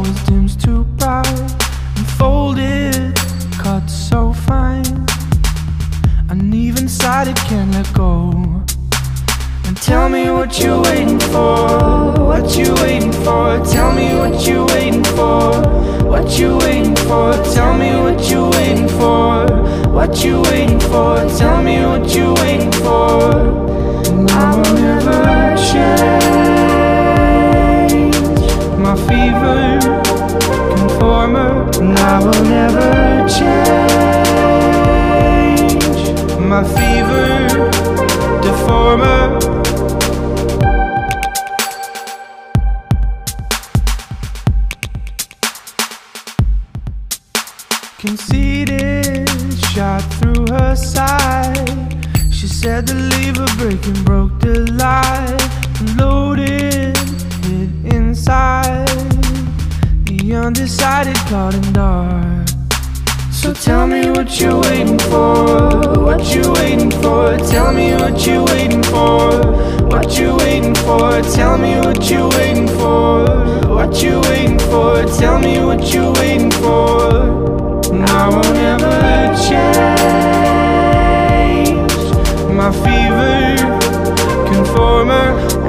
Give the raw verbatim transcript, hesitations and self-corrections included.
stars dims too bright, unfolded, cut so fine, uneven sided, can't let go. And tell me what you're waiting for, what you waiting for. Tell me what you're waiting for, what you waiting for. Tell me what you're waiting for, what you waiting for. Tell me what you're waiting for. And I will never change my fever conformer, and I will never change my fever deformer. Conceited, shot through her side. She said the lever breaking broke the light. Loaded, hid inside. The undecided caught in dark. So tell me what you're waiting for, what you waiting for. Tell me what you're waiting for, what you waiting for. Tell me what you're waiting for, what you waiting for. Tell me what you're waiting for. And I won't ever change my fever conformer.